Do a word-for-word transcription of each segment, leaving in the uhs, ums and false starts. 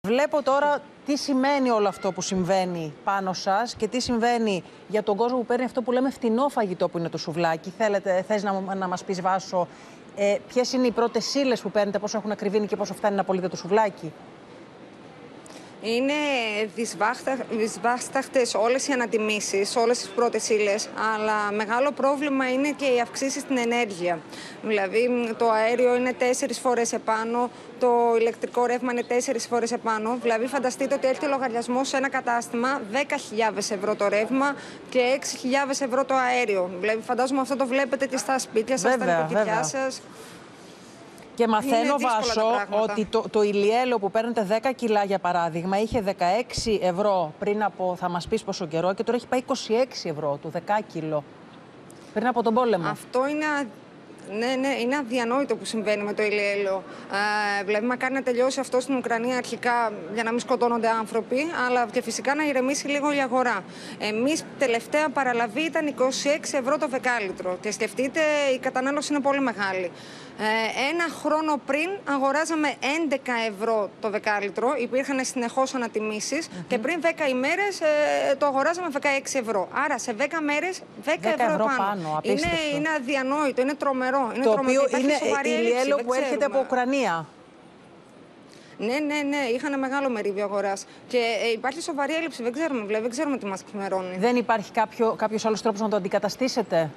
Βλέπω τώρα τι σημαίνει όλο αυτό που συμβαίνει πάνω σας και τι συμβαίνει για τον κόσμο που παίρνει αυτό που λέμε φτηνό φαγητό που είναι το σουβλάκι. Θέλετε, θες να, να μας πεις, Βάσο, ε, ποιες είναι οι πρώτες ύλες που παίρνετε, πόσο έχουν ακριβήνει και πόσο φτάνει να πωλείτε το σουβλάκι? Είναι δυσβάσταχτες όλες οι ανατιμήσεις, όλες τις πρώτες ύλες, αλλά μεγάλο πρόβλημα είναι και οι αυξήσεις στην ενέργεια. Δηλαδή το αέριο είναι τέσσερις φορές επάνω, το ηλεκτρικό ρεύμα είναι τέσσερις φορές επάνω. Δηλαδή φανταστείτε ότι έρχεται λογαριασμός σε ένα κατάστημα δέκα χιλιάδες ευρώ το ρεύμα και έξι χιλιάδες ευρώ το αέριο. Δηλαδή φαντάζομαι αυτό το βλέπετε και στα σπίτια σας, βέβαια, στα νοικοκυριά σας. Και μαθαίνω, Βάσο, ότι το, το ηλιέλαιο που παίρνετε δέκα κιλά, για παράδειγμα, είχε δεκαέξι ευρώ πριν από, θα μας πεις πόσο καιρό, και τώρα έχει πάει είκοσι έξι ευρώ το δεκάκιλο, πριν από τον πόλεμο. Αυτό είναι... Ναι, ναι, είναι αδιανόητο που συμβαίνει με το ηλιέλαιο. Ε, δηλαδή, μακάρι να τελειώσει αυτό στην Ουκρανία αρχικά για να μην σκοτώνονται άνθρωποι, αλλά και φυσικά να ηρεμήσει λίγο η αγορά. Εμείς, τελευταία παραλαβή ήταν είκοσι έξι ευρώ το δεκάλιτρο. Και σκεφτείτε, η κατανάλωση είναι πολύ μεγάλη. Ε, ένα χρόνο πριν αγοράζαμε έντεκα ευρώ το δεκάλιτρο, υπήρχαν συνεχώς ανατιμήσεις, mm-hmm. και πριν δέκα ημέρες ε, το αγοράζαμε δεκαέξι ευρώ. Άρα σε δέκα μέρες δέκα ευρώ επάνω. πάνω είναι, είναι αδιανόητο, είναι τρομερό. Είναι το τρομερό. οποίο είναι ηλιέλαιο που έρχεται από Ουκρανία. Ναι, ναι, ναι. Είχαν μεγάλο μερίδιο αγοράς. Και ε, υπάρχει σοβαρή έλλειψη. Δεν ξέρουμε, δηλαδή, δεν ξέρουμε τι μας ξημερώνει. Δεν υπάρχει κάποιο, κάποιος άλλος τρόπος να το αντικαταστήσετε?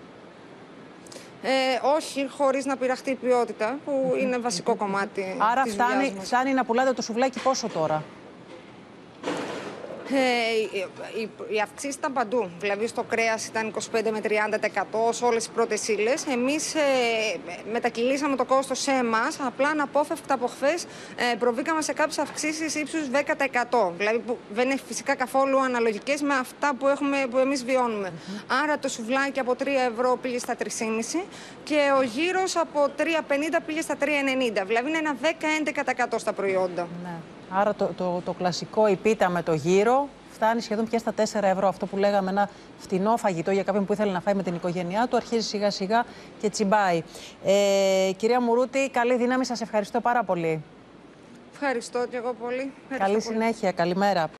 Ε, όχι, χωρίς να πειραχτεί η ποιότητα, που είναι βασικό κομμάτι. Άρα της φτάνει, φτάνει να πουλάτε το σουβλάκι πόσο τώρα? Ε, οι, οι αυξήσεις ήταν παντού. Δηλαδή στο κρέας ήταν είκοσι πέντε με τριάντα τοις εκατό σε όλες τις πρώτες ύλες. Εμείς ε, μετακυλήσαμε το κόστος σε εμάς, απλά αναπόφευκτα από χθες ε, προβήκαμε σε κάποιες αυξήσεις ύψους δέκα τοις εκατό. Δηλαδή που δεν είναι φυσικά καθόλου αναλογικές με αυτά που, έχουμε, που εμείς βιώνουμε. Mm-hmm. Άρα το σουβλάκι από τρία ευρώ πήγε στα τρία κόμμα πέντε και ο γύρος από τρία πενήντα πήγε στα τρία ενενήντα. Δηλαδή είναι ένα δέκα με έντεκα τοις εκατό στα προϊόντα. Ναι. Άρα το, το, το κλασικό η πίτα με το γύρο φτάνει σχεδόν πια στα τέσσερα ευρώ. Αυτό που λέγαμε ένα φτηνό φαγητό για κάποιον που ήθελε να φάει με την οικογένειά του, αρχίζει σιγά σιγά και τσιμπάει. Ε, κυρία Μουρούτη, καλή δύναμη, σας ευχαριστώ πάρα πολύ. Ευχαριστώ και εγώ πολύ. Καλή συνέχεια, καλημέρα.